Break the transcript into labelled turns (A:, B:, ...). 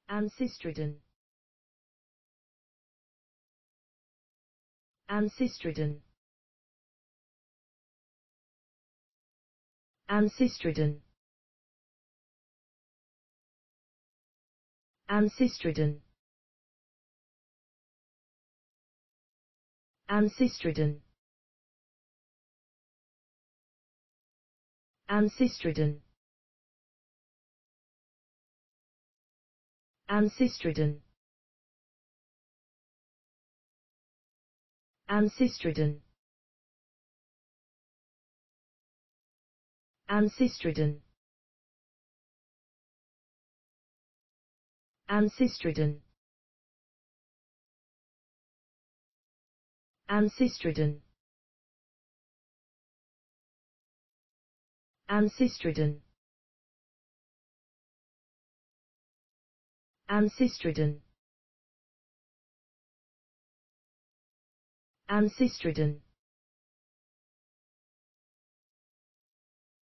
A: Ancistrodon. Ancistrodon. Ancistrodon. Ancistrodon. Ancistrodon. Ancistrodon. Ancistrodon. Ancistrodon. Ancistrodon. Ancistrodon. Ancistrodon. Ancistrodon. Ancistrodon. Ancistrodon.